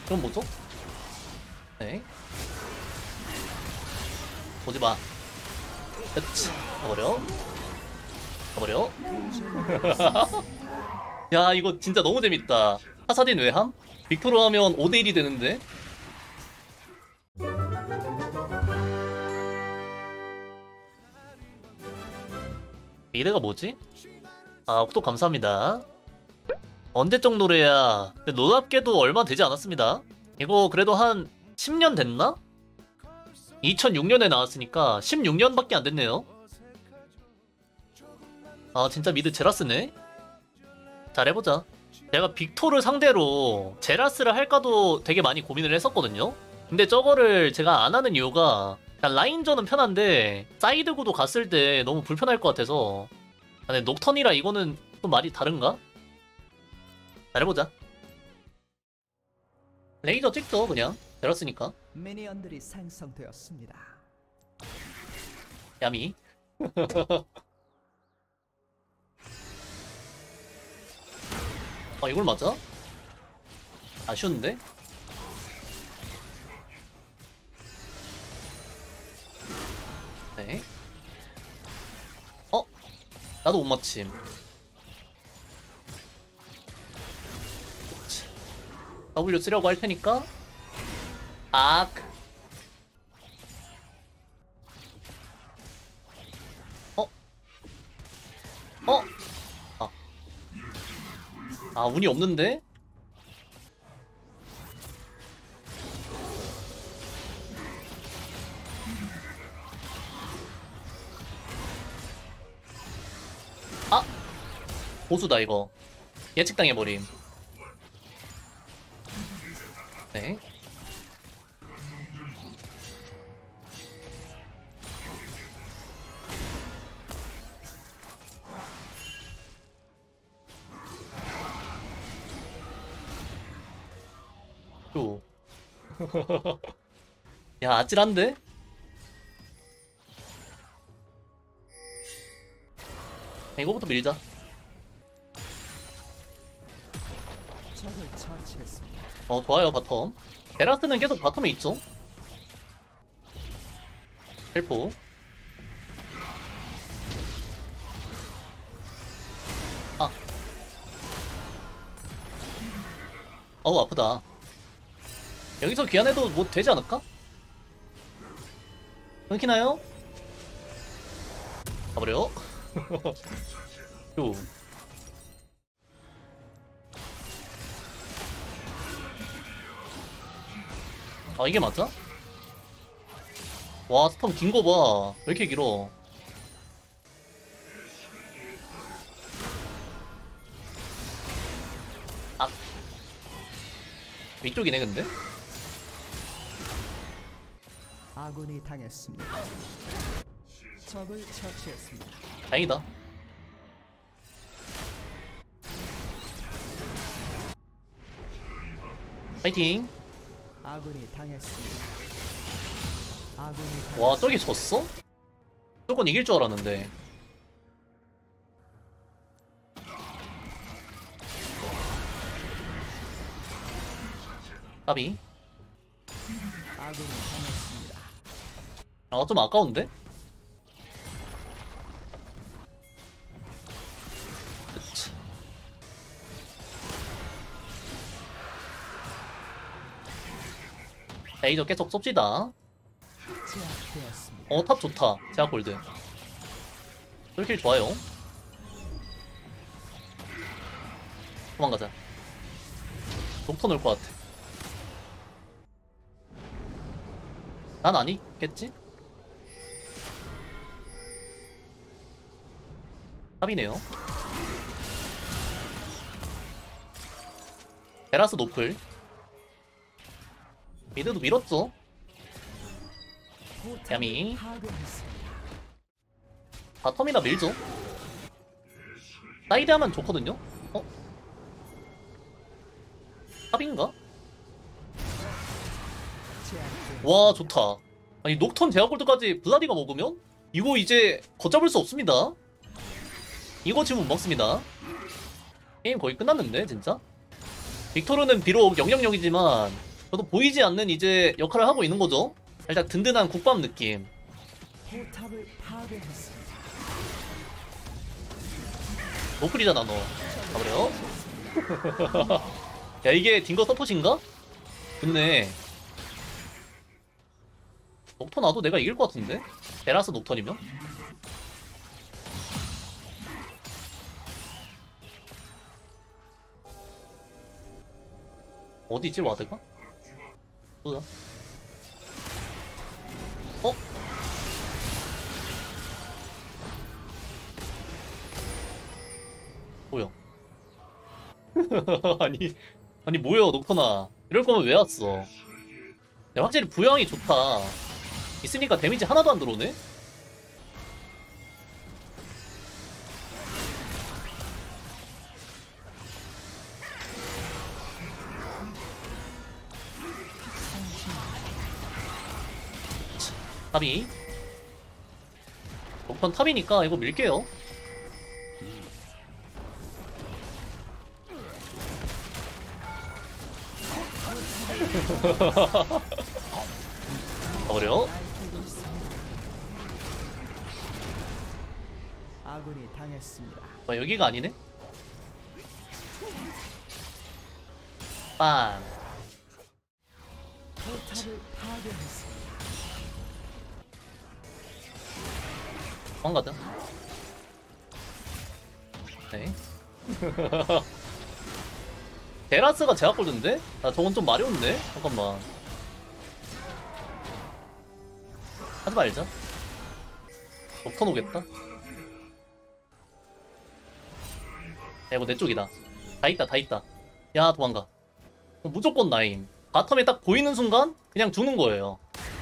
그럼 뭐죠? 네. 보지마. 그치. 가버려. 가버려. 야, 이거 진짜 너무 재밌다. 파사딘 외함? 빅토르 하면 5대1이 되는데? 미래가 뭐지? 아, 구독 감사합니다. 언제적 노래야? 놀랍게도 얼마 되지 않았습니다. 이거 그래도 한 10년 됐나? 2006년에 나왔으니까 16년밖에 안 됐네요. 아, 진짜 미드 제라스네? 잘해보자. 제가 빅토르 상대로 제라스를 할까도 되게 많이 고민을 했었거든요. 근데 저거를 제가 안 하는 이유가 그냥 라인전은 편한데 사이드 구도 갔을 때 너무 불편할 것 같아서. 아, 근데 녹턴이라 이거는 좀 말이 다른가? 잘해보자. 레이저 찍죠 그냥. 제라스니까. 미니언들이 생성되었습니다. 야미. 아, 이걸 맞아? 아쉬운데? 네. 어? 나도 못 맞힘. W 쓰려고 할 테니까. 악. 어? 어? 아. 아, 운이 없는데? 아! 보수다 이거. 예측당해버림. 네. 또. 야, 아찔한데? 이거부터 밀자. 적을 처치했습니다. 좋아요, 바텀. 베라스는 계속 바텀에 있죠? 헬포. 아. 어우, 아프다. 여기서 귀환해도 뭐 되지 않을까? 끊기나요? 가버려. 요. 아, 이게 맞아? 와, 스턴 긴 거 봐. 왜 이렇게 길어? 아. 위쪽이네, 근데? 아군이 당했습니다. 적을 처치했습니다. 다행이다. 파이팅! 아군이 당했습니다. 아군이 와, 당했습니다. 저기 졌어? 무조건 이길 줄 알았는데. 까비. 아군이 당했습니다. 아, 좀 아까운데? 그치. 레이저 계속 쏩시다. 제압되었습니다. 탑 좋다. 제약 골드. 솔킬 좋아요. 도망가자. 녹턴 올 것 같아. 난 아니겠지? 탑이네요. 베라스 노플. 미드도 밀었죠. 야미. 파괴했습니다. 바텀이나 밀죠. 사이드 하면 좋거든요? 탑인가? 제압되었습니다. 와, 좋다. 아니, 녹턴 제아골드까지 블라디가 먹으면? 이거 이제 걷잡을 수 없습니다. 이거 지금 못 먹습니다. 게임 거의 끝났는데, 진짜? 빅토르는 비록 000이지만 저도 보이지 않는 이제 역할을 하고 있는 거죠. 살짝 든든한 국밥 느낌. 포탑을 파괴했습니다. 노플이잖아 너. 가버려. 야 이게 딩거 서폿인가? 좋네. 녹턴 와도 내가 이길 것 같은데? 베라스 녹턴이면? 어디 있지 와드가? 보자. 어? 뭐야? 아니 뭐야 녹턴아. 이럴 거면 왜 왔어? 야, 확실히 부양이 좋다. 있으니까 데미지 하나도 안 들어오네? 탑이 녹턴 탑이니까 이거 밀게요. 가버려. 아군이 당했습니다. 여기가 아니네? 빵. 포탑을 파괴했습니다. 가자. 네. 데라스가 제압 골드인데? 아 저건 좀 마려운데? 잠깐만. 하지 말자. 녹턴 오겠다. 야 이거 내 쪽이다. 다 있다 다 있다. 야 도망가. 무조건 나임. 바텀에 딱 보이는 순간 그냥 죽는 거예요.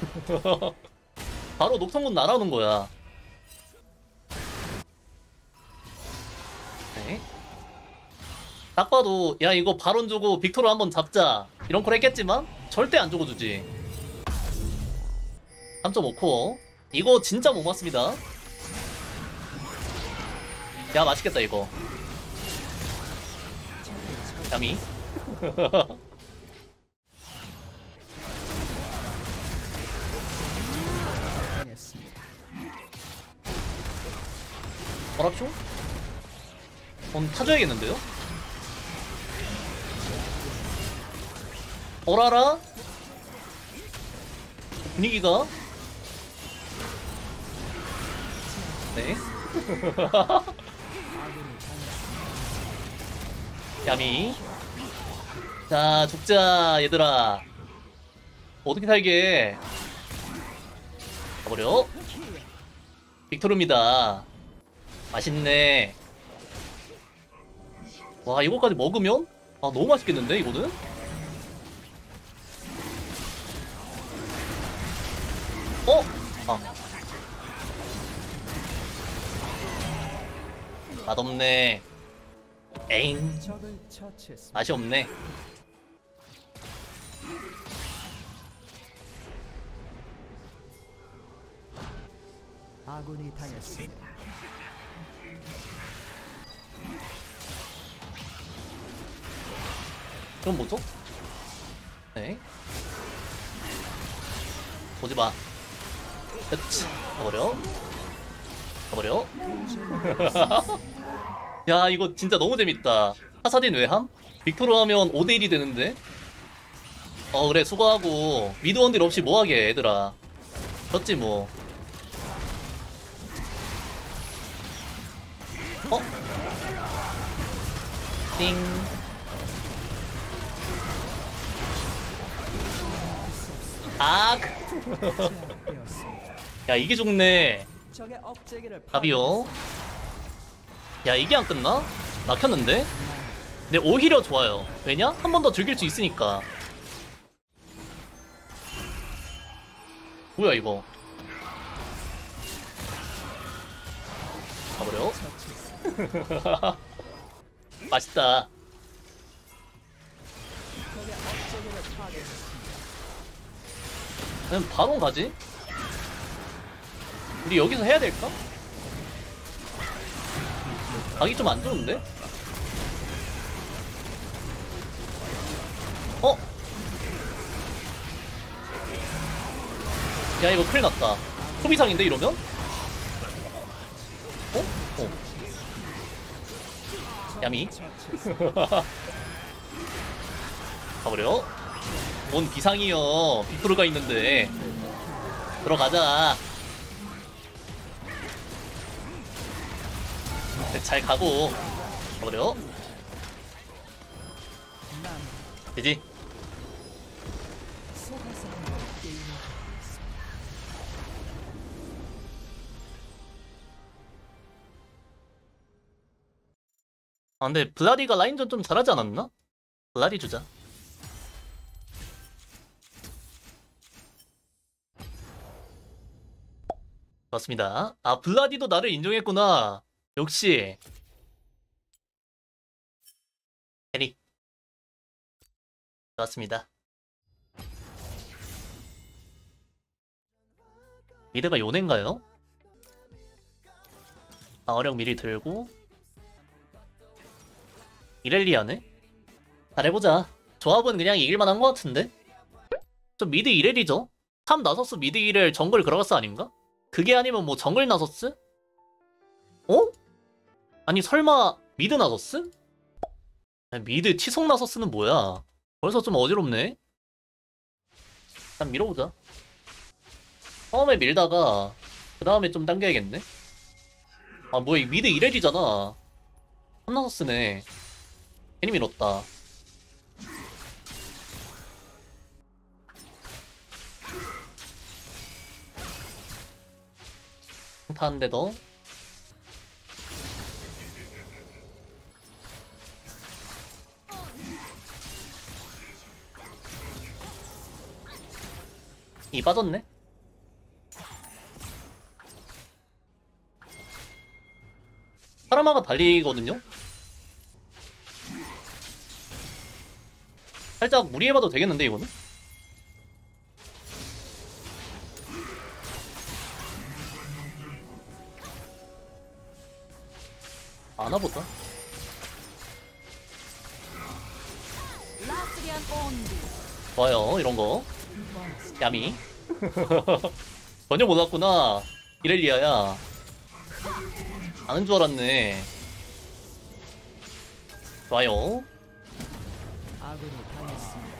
바로 녹턴군 날아오는 거야. 네. 딱 봐도 야 이거 바론 주고 빅토르 한번 잡자 이런 걸 했겠지만 절대 안 주고 주지. 3.5코어 이거 진짜 못 맞습니다. 야 맛있겠다 이거. 야미. 당했습니다. 어랍쇼? 타줘야겠는데요? 어라라? 분위기가? 네. 야미. 자, 죽자, 얘들아. 어떻게 살게? 가버려. 빅토르입니다. 맛있네. 와, 이거까지 먹으면? 아, 너무 맛있겠는데, 이거는? 어? 아. 맛없네. 에잉. 적을 처치했습니다. 맛이 없네. 아군이 당했습니다. 그럼 뭐죠? 네. 보지 마. 그치. 가버려. 가버려. 야, 이거 진짜 너무 재밌다. 파사딘 외함? 빅토르 하면 5대1이 되는데? 그래, 수고하고. 미드 원딜 없이 뭐하게, 얘들아. 졌지, 뭐. 어? 띵. 아, 제압되었습니다. 야, 이게 좋네. 적의 억제기를 답이요. 야, 이게 안 끝나? 막혔는데? 근데 오히려 좋아요. 왜냐? 한 번 더 즐길 수 있으니까. 뭐야, 이거. 가버려. 처치했습니다. 맛있다. 적의 억제기를 파괴했습니다. 그냥 바로 가지? 우리 여기서 해야 될까? 가기 좀 안 좋은데? 어? 야 이거 큰일 났다. 소비상인데 이러면? 어? 어. 야미. 가버려. 뭔 비상이여. 빅토르가 있는데. 들어가자. 잘 가고. 가버려. 난 되지? 속아서 하는 게임을 좋아했습니다. 아 근데 블라디가 라인전 좀 잘하지 않았나? 블라디 주자. 맞습니다. 아 블라디도 나를 인정했구나. 역시 해리. 좋았습니다. 미드가 요네인가요? 방어력 미리 들고 이렐리아네? 잘해보자. 조합은 그냥 이길만한 것 같은데? 저 미드 이렐이죠? 탑 나서스 미드 이렐 정글 그라가스 아닌가? 그게 아니면 뭐 정글 나서스? 어? 아니 설마 미드 나서스? 아니, 미드 치속 나서스는 뭐야? 벌써 좀 어지럽네? 일단 밀어보자. 처음에 밀다가 그 다음에 좀 당겨야겠네? 아 뭐야 이 미드 이렐이잖아. 탑 나서스네. 괜히 밀었다. 평타 한 대 더. 이 빠졌네. 파라마가 달리거든요? 살짝 무리해봐도 되겠는데 이거는? 아나보다. 라스리안 온디. 좋아요 이런거. 야미. 전혀 몰랐구나. 이렐리아야. 아는 줄 알았네. 좋아요. 아군이 당했습니다.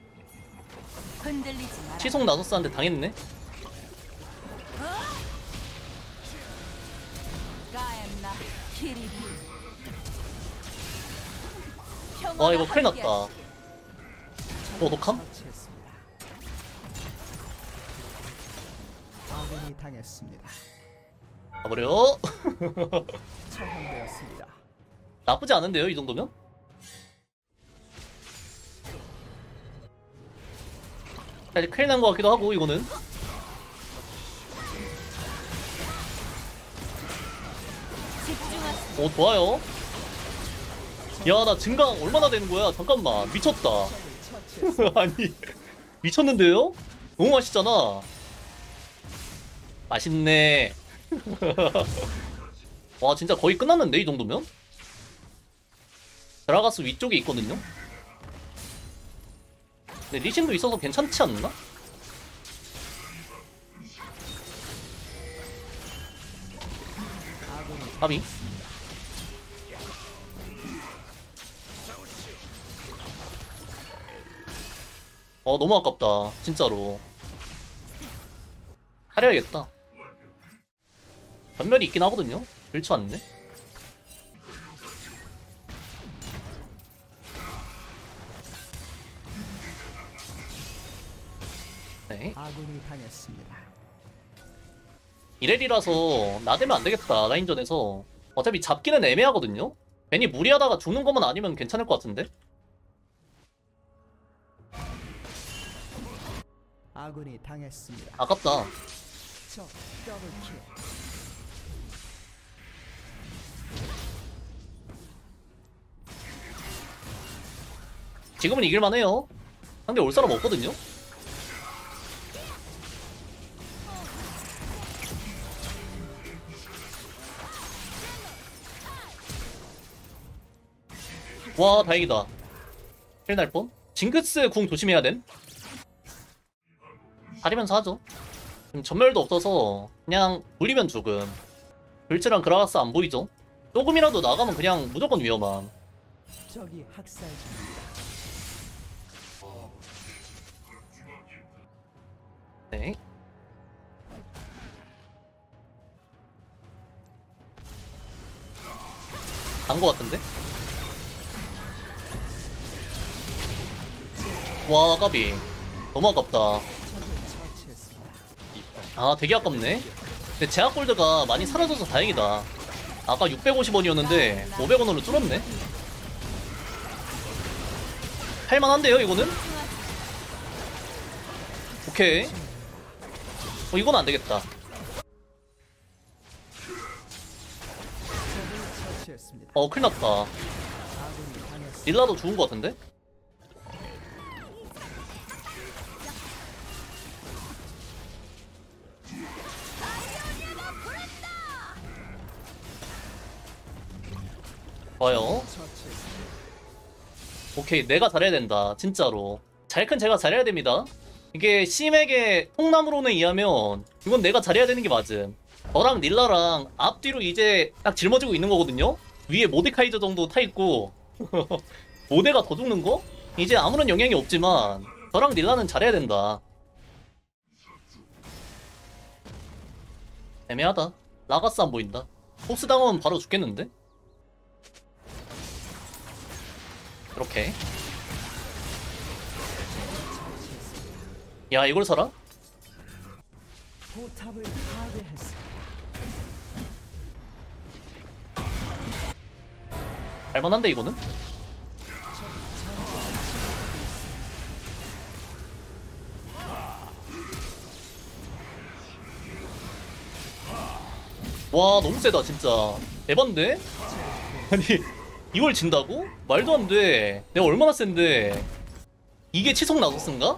흔들리지 마라. 치속 나서스한테 당했네. 가엠나 키리비. 와 이거 큰일 났다. 녹함? 처치했습니다. 아군이 당했습니다. 가버려. 처형되었습니다. 나쁘지 않은데요 이 정도면? 사실 큰일 난 것 같기도 하고 이거는. 집중하세요. 오 좋아요. 야 나 증강 얼마나 되는 거야? 잠깐만 미쳤다. 처치했습니다. 아니 미쳤는데요? 너무 맛있잖아. 맛있네. 와 진짜 거의 끝났는데 이 정도면? 드라가스 위쪽에 있거든요? 근데 리신도 있어서 괜찮지 않나? 아군이 까비. 너무 아깝다 진짜로. 하려야겠다. 전멸이 있긴 하거든요? 그렇지 않네? 네. 아군이 당했습니다. 이렐이라서 나대면 안 되겠다 라인전에서. 어차피 잡기는 애매하거든요? 괜히 무리하다가 죽는 것만 아니면 괜찮을 것 같은데? 아군이 당했습니다. 아깝다. 적 더블킬. 지금은 이길만해요. 상대 올 사람 없거든요? 와 다행이다. 힐 날 뻔. 징크스 궁 조심해야 됨. 다리면서 하죠. 지금 전멸도 없어서 그냥 물리면 죽음. 불치랑 그라가스 안 보이죠? 조금이라도 나가면 그냥 무조건 위험함. 적이 학살 중입니다. 네. 간 거 같은데? 와, 까비. 너무 아깝다. 적을 처치했습니다. 아, 되게 아깝네. 근데 제약 골드가 많이 사라져서 다행이다. 아까 650원이었는데 500원으로 줄었네. 할만한데요, 이거는? 오케이. 이건 안 되겠다. 적을 처치했습니다. 큰일 났다. 아군이 당했습니다. 릴라도 죽은 것 같은데? 좋아요. 처치했습니다. 오케이, 내가 잘해야 된다. 진짜로. 잘 큰 제가 잘해야 됩니다. 이게 심에게 통나무론에 의하면 이건 내가 잘해야 되는 게 맞음. 저랑 닐라랑 앞뒤로 이제 딱 짊어지고 있는 거거든요? 위에 모데카이저 정도 타있고 모데가 더 죽는 거? 이제 아무런 영향이 없지만 저랑 닐라는 잘해야 된다. 애매하다. 라가스 안 보인다. 폭스 당하면 바로 죽겠는데? 이렇게. 야, 이걸 사라? 포탑을 파괴했습니다. 할만한데 이거는? 와, 너무 세다 진짜. 에반데? 아니, 이걸 진다고? 말도 안 돼. 내가 얼마나 센데. 이게 치속 나서스인가?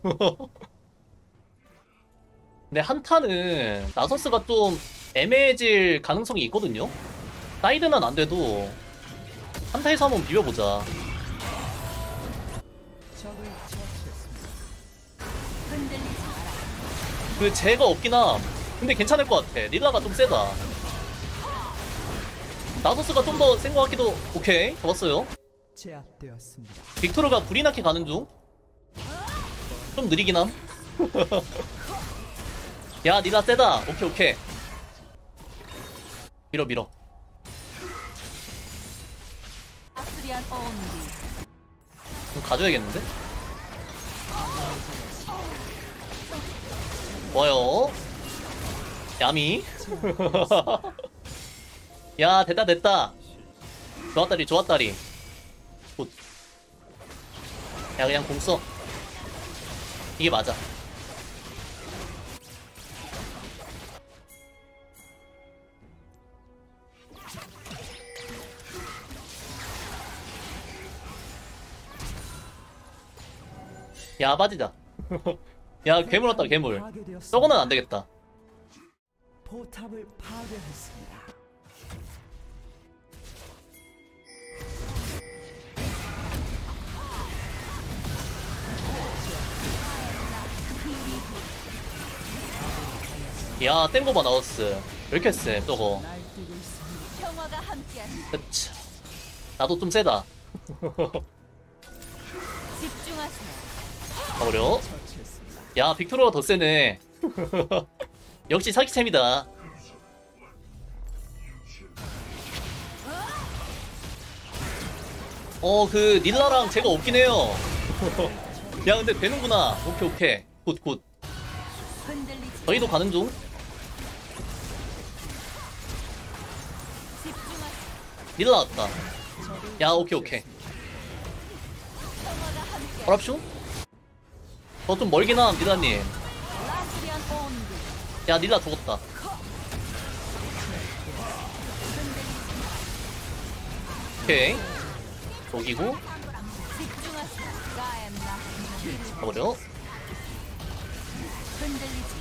근데 한타는 나서스가 좀 애매해질 가능성이 있거든요? 사이드는 안 돼도 한타에서 한번 비벼보자. 적을 처치했습니다. 흔들리지 마라. 그 제가 없긴 함. 근데 괜찮을 것 같아. 릴라가 좀 세다. 나서스가 좀 더 센 것 같기도. 오케이, 잡았어요. 제압되었습니다. 빅토르가 불이 나게 가는 중. 좀 느리긴 함. 야, 릴라 세다. 오케이, 오케이. 밀어, 밀어. 아스리안 온디. 좀 가져야겠는데? 좋아요. 야미. 야, 됐다, 됐다. 좋았다리, 좋았다리. 굿. 야, 그냥 공 써. 이게 맞아. 야, 빠지자. 야, 괴물 왔다, 괴물. 파괴되었습니다. 저거는 안 되겠다. 포탑을 파괴했습니다. 야, 땡고바 나웠어. 왜 이렇게 세, 저거. 날뛰고 있습니다. 평화가 함께한다. 그치. 나도 좀 세다. 집중하세요. 가버려. 처치했습니다. 야, 빅토르가 더 세네. 역시 사기챔이다. 그 닐라랑 제가 없긴 해요. 야, 근데 되는구나. 오케이, 오케이. 굿, 굿. 흔들리지. 저희도 가는 중. 집중하세요. 닐라 왔다. 야, 오케이, 오케이. 평화가 함께. 허랍쇼? 저 좀 멀긴 함, 닐라님. 아스리안 온디. 야, 닐라 죽었다. 오케이. 녹이고, 집중하세요. 가엠나. 가버려. 흔들리지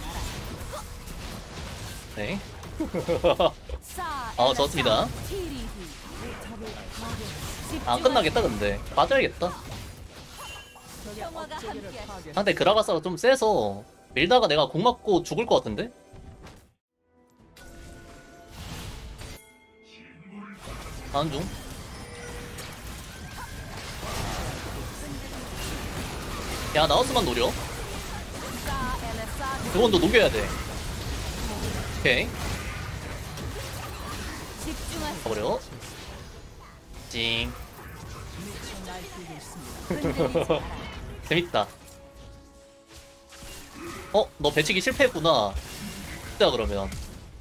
마라. 네. 사. 좋습니다. 티리히. 포탑을 파괴했습니다. 안 끝나겠다, 근데. 빠져야겠다. 적의 평화가 업적을 함께하시오. 파괴. 상대 그라가스가 좀 세서 밀다가 내가 공 맞고 죽을 것 같은데? 가는 중. 야, 나우스만 노려. Sa elesa. 이건 너 녹여야 돼. 오케이. 집중하세요. 가버려. 찡. 미쳐 날뛰고 있습니다. 흔들리지 마라. 재밌다. 너 배치기 실패했구나. 진짜 그러면.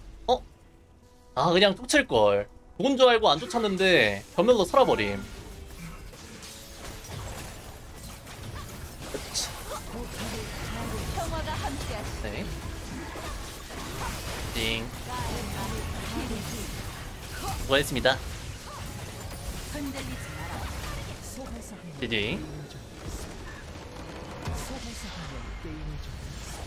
아, 그냥 쫓을걸. 좋은 줄 알고 안 쫓았는데, 변면으로 살아버림. 그치. 평화가 함께하시. 네. 찡. 수고했습니다. 흔들리지 마라. 속에서 하는 GG. 게임을 좀 속에서 하는 게임을 좀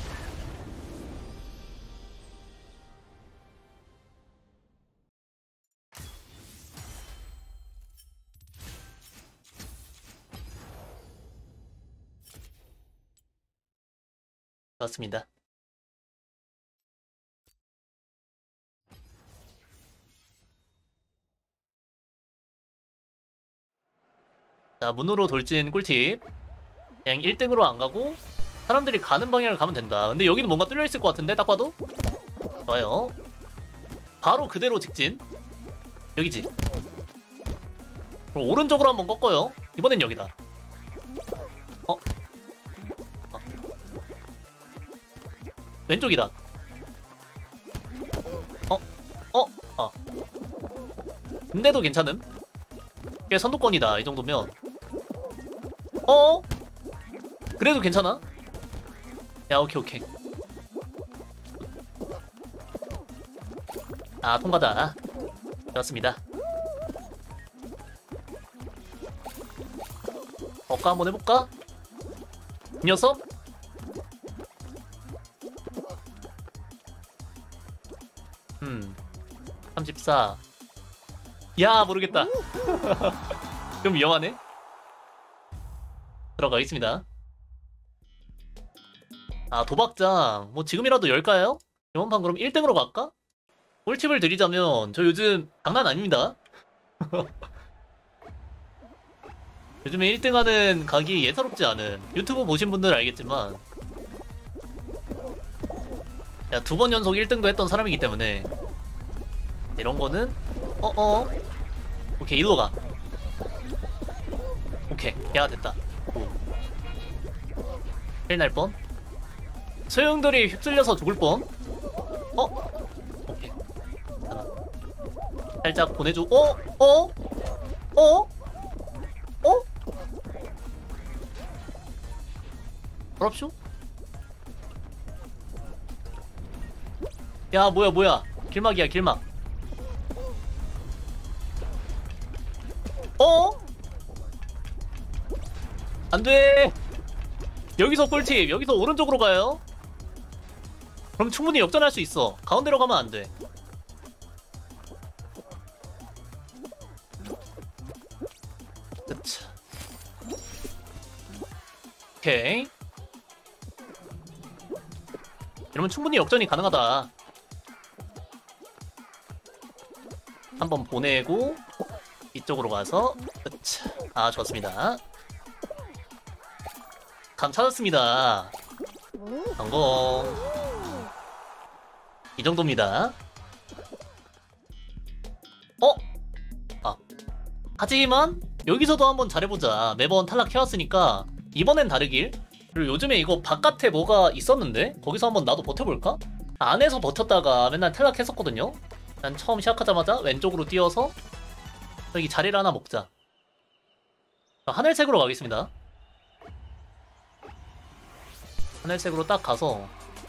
좋았습니다. 자, 문으로 돌진 꿀팁. 그냥 1등으로 안 가고 사람들이 가는 방향을 가면 된다. 근데 여기는 뭔가 뚫려 있을 것 같은데 딱 봐도. 좋아요. 바로 그대로 직진. 여기지. 그럼 오른쪽으로 한번 꺾어요. 이번엔 여기다. 어? 왼쪽이다. 근데도 괜찮음. 꽤 선두권이다. 이 정도면. 그래도 괜찮아. 야, 오케이. 아, 통과다. 좋았습니다. 엇가 한번 해볼까? 이 녀석? 음, 34. 야, 모르겠다. 좀 위험하네. 들어가겠습니다. 아, 도박장. 뭐 지금이라도 열까요? 이번 판 그럼 1등으로 갈까? 꿀팁을 드리자면 저 요즘 장난 아닙니다. 요즘에 1등하는 각이 예사롭지 않은, 유튜브 보신 분들은 알겠지만 야, 2번 연속 1등도 했던 사람이기 때문에 이런 거는 오케이, 일로 가. 오케이, 야, 됐다. 힐 날 뻔. 소용돌이 휩쓸려서 죽을 뻔. 오케이. 하나. 살짝 보내줘. 그럽쇼? 야, 뭐야. 길막이야, 길막. 안 돼! 여기서 꿀팁! 여기서 오른쪽으로 가요? 그럼 충분히 역전할 수 있어. 가운데로 가면 안 돼. 그쵸. 오케이. 이러면 충분히 역전이 가능하다. 한번 보내고 이쪽으로 가서, 그쵸. 아, 좋습니다. 감 찾았습니다. 성공. 이 정도입니다. 하지만 여기서도 한번 잘해보자. 매번 탈락해왔으니까 이번엔 다르길. 그리고 요즘에 이거 바깥에 뭐가 있었는데 거기서 한번 나도 버텨볼까? 안에서 버텼다가 맨날 탈락했었거든요. 난 처음 시작하자마자 왼쪽으로 뛰어서 여기 자리를 하나 먹자. 하늘색으로 가겠습니다. 하늘색으로 딱 가서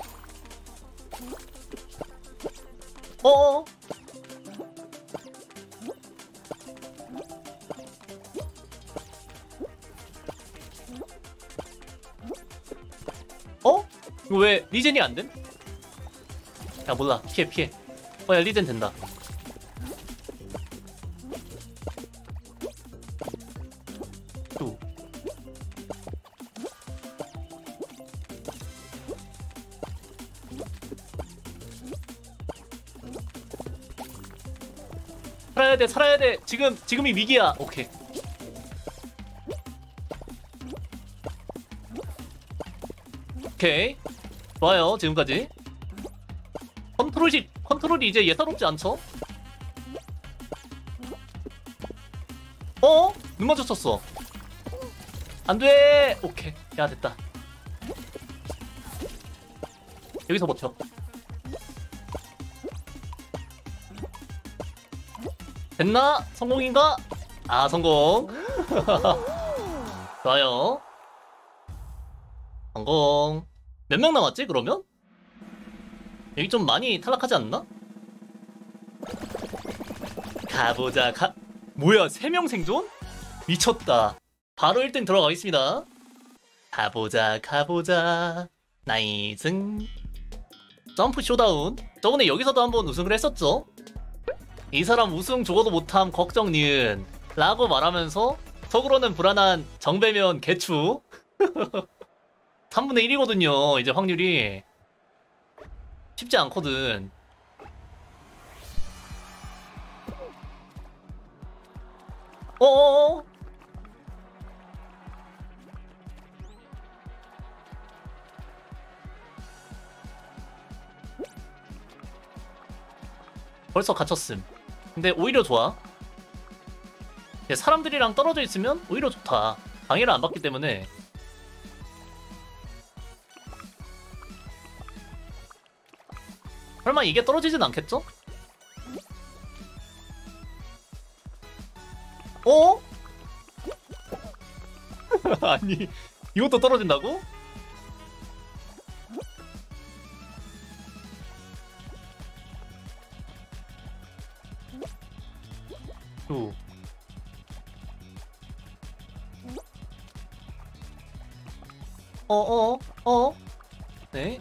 이거 왜 리젠이 안 됨? 야, 몰라. 피해. 야, 리젠 된다. 살아야 돼, 살아야 돼. 지금이 위기야. 오케이. 오케이. 좋아요, 지금까지. 컨트롤이 이제 예사롭지 않죠? 어? 눈 맞췄었어. 안 돼! 오케이. 야, 됐다. 여기서 버텨. 됐나? 성공인가? 아, 성공. 좋아요. 성공. 몇 명 남았지, 그러면? 여기 좀 많이 탈락하지 않나? 가보자, 뭐야, 3명 생존? 미쳤다. 바로 1등 들어가겠습니다. 가보자. 나이승. 점프 쇼다운. 저번에 여기서도 한번 우승을 했었죠? 이 사람 우승 죽어도 못함 걱정 니은 라고 말하면서 속으로는 불안한 정배면 개추. 3분의 1이거든요 이제 확률이. 쉽지 않거든. 어어어. 벌써 갇혔음. 근데 오히려 좋아. 사람들이랑 떨어져 있으면 오히려 좋다. 방해를 안 받기 때문에. 설마 이게 떨어지진 않겠죠? 어? 아니, 이것도 떨어진다고? 또. 네.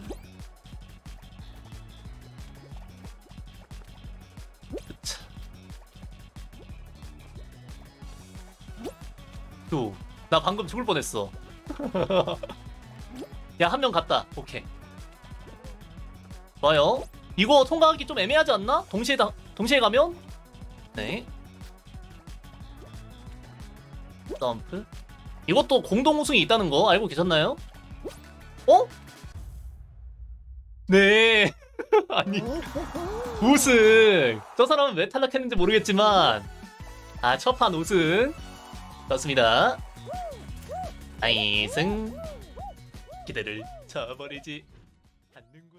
또. 나 방금 죽을 뻔했어. 야, 한 명 갔다. 오케이. 좋아요. 이거 통과하기 좀 애매하지 않나? 동시에 가면? 네. 점프. 이것도 공동 우승이 있다는 거 알고 계셨나요? 어? 네. 아니, 우승. 저 사람은 왜 탈락했는지 모르겠지만 첫 판 우승. 좋습니다. 나이승. 기대를 저버리지 않는